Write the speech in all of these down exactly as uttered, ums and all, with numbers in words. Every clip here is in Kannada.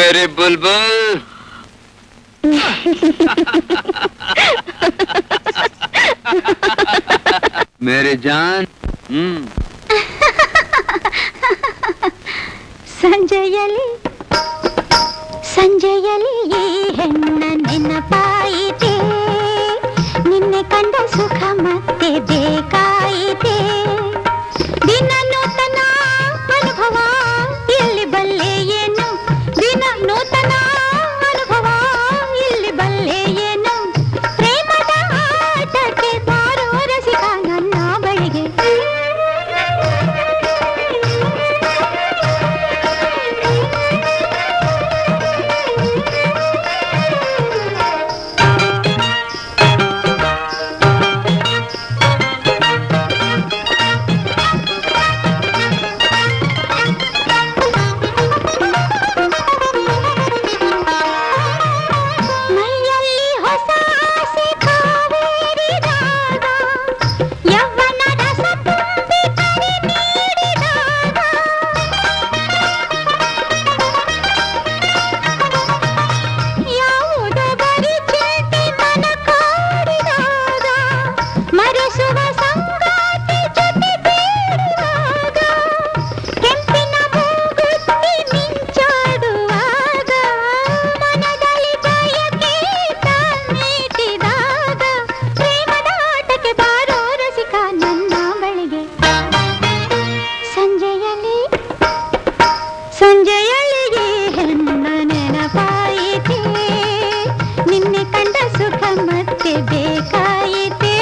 मेरे बुलबुल मेरे जान ಸಂಜೆಯಲ್ಲಿ ಸಂಜೆಯಲ್ಲಿ ಈ ಹೆಣ್ಣ ನೆನಪಾಯಿತೆ ನಿನ್ನೆ ಕಂಡ ಸುಖ ಮತ್ತೆ ಬೇಕಾಯಿತೆ ದಿನ ನೂತನ ಅನುಭವ ಇಲ್ಲಿ ಬಲ್ಲೆ ಏನು ದಿನ ನೂತನ ಅನುಭವ ಇಲ್ಲಿ ಬಲ್ಲೆ ಏನು ಪ್ರೇಮದ ಆಟಕ್ಕೆ ಬಾರೋ ರಸಿಕ ನನ್ನ ಬಳಿಗೆ ಸಂಜೆಯಲ್ಲಿ ಈ ಹೆಣ್ಣ ನೆನಪಾಯಿತೆ ನಿನ್ನೆ ಕಂಡ ಸುಖ ಮತ್ತೆ ಬೇಕಾಯಿತೆ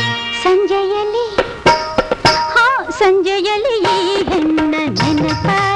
ಸಂಜೆಯಲ್ಲಿ ಹಾ ಸಂಜೆಯಲ್ಲಿ ಈ ಹೆಣ್ಣ ನೆನಪ